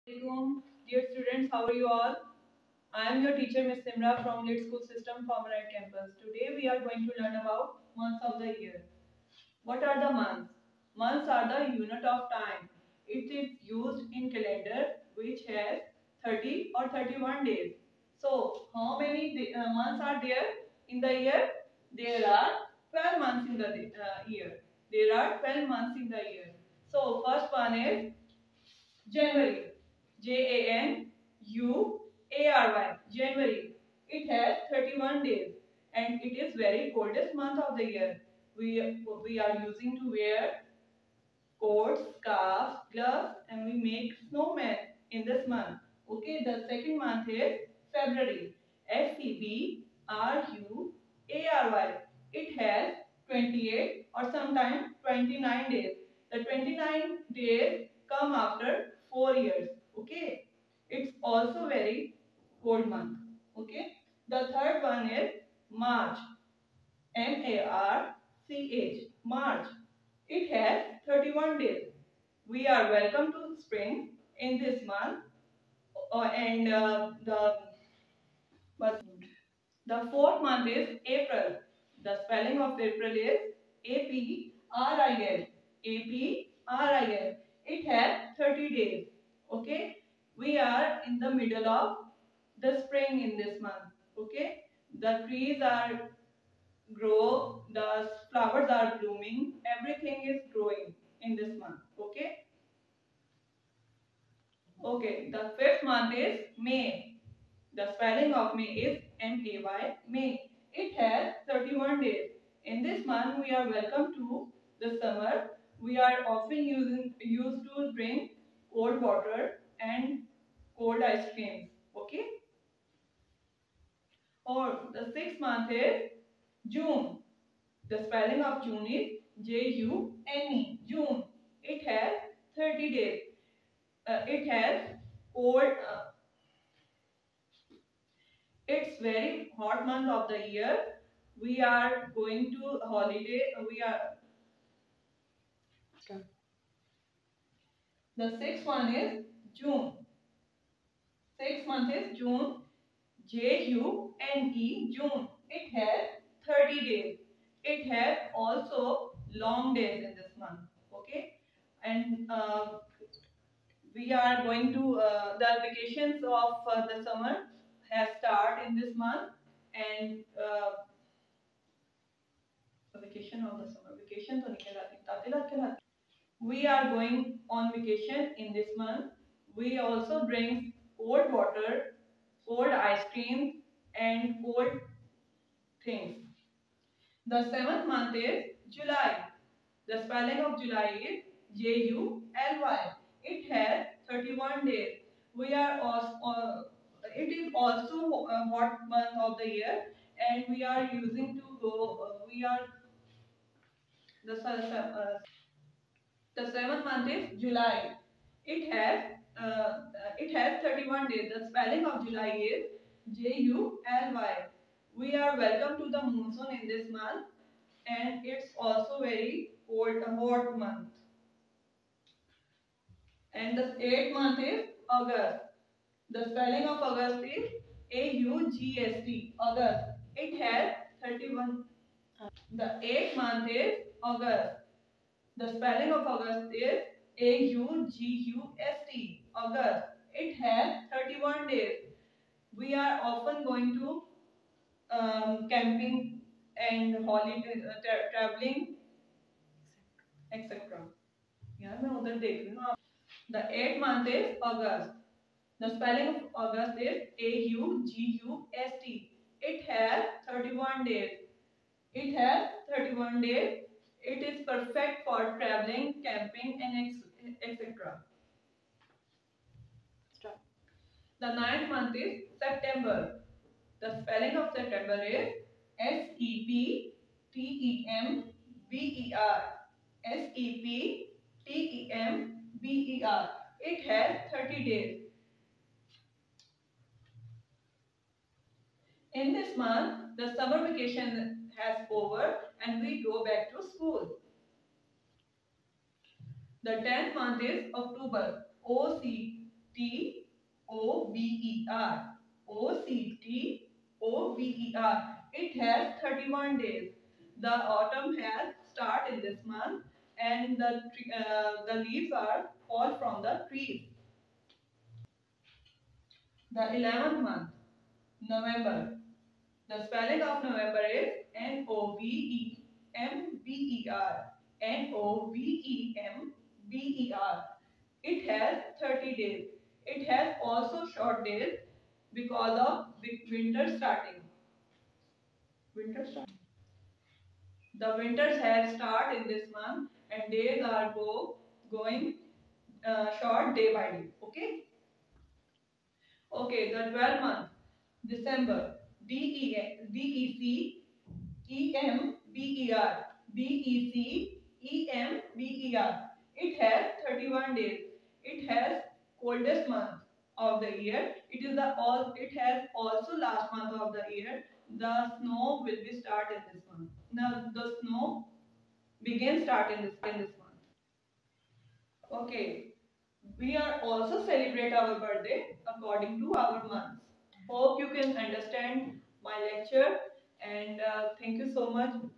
Assalamualaikum. Dear students, how are you all? I am your teacher Miss Simra from Lit School System, Farmerite Campus. Today we are going to learn about months of the year. What are the months? Months are the unit of time. It is used in calendar which has 30 or 31 days. So, how many months are there in the year? There are 12 months in the year. There are 12 months in the year. So, first one is January. January. January. It has 31 days and it is very coldest month of the year. We are using to wear coats, scarves, gloves and we make snowman in this month. Okay, the second month is February. February. It has 28 or sometimes 29 days. The 29 days come after 4 years. Okay, it's also very cold month. Okay, the third one is March. March. March. It has 31 days. We are welcome to spring in this month. And the fourth month is April. The spelling of April is April. April. It has 30 days. Okay. We are in the middle of the spring in this month. Okay. The trees are grow, the flowers are blooming, everything is growing in this month. Okay. Okay. The fifth month is May. The spelling of May is May. May. It has 31 days. In this month, we are welcome to the summer. We are often used to drink cold water and cold ice cream. Okay. Or the sixth month is June. The spelling of June is June. June. It has 30 days. It has cold. It's very hot month of the year. We are going to holiday. We are. The sixth one is June. Sixth month is June. June. It has 30 days. It has also long days in this month. Okay, and we are going to the vacations of the summer has started in this month, and vacation of the summer vacation to nikhe jati ताते लग के लाते. We are going on vacation in this month. We also drink cold water, cold ice cream and cold things. The seventh month is July. The spelling of July is July. It has 31 days. We are also, it is also a hot month of the year, and we are using to go. We are the seventh month is July. It has 31 days. The spelling of July is July. We are welcome to the monsoon in this month, and it's also very cold, hot month. And the eighth month is August. The spelling of August is August. August. It has 31. The eighth month is August. The spelling of August is August. August. It has 31 days. We are often going to camping and holiday, traveling, etc. यार मैं उधर देख रही हूँ. The eighth month is August. The spelling of August is August. It has 31 days. It has 31 days. It is perfect for traveling, camping and etc. Start. The ninth month is September. The spelling of September is September. September. It has 30 days. In this month, the summer vacation has over and we go back to school. The 10th month is October. October. October. It has 31 days. The autumn has start in this month, and the leaves are fall from the trees. The 11th month, November. The spelling of November is November. November. It has 30 days. It has also short days because of winter starting. The winters have start in this month, and days are going short day by day. Okay. Okay. The 12th month, December. December. December. It has 31 days. It has coldest month of the year. It has also last month of the year. The snow will be start in this month. Now the snow begins start in this month. Okay. We are also celebrate our birthday according to our months. Hope you can understand my lecture, and thank you so much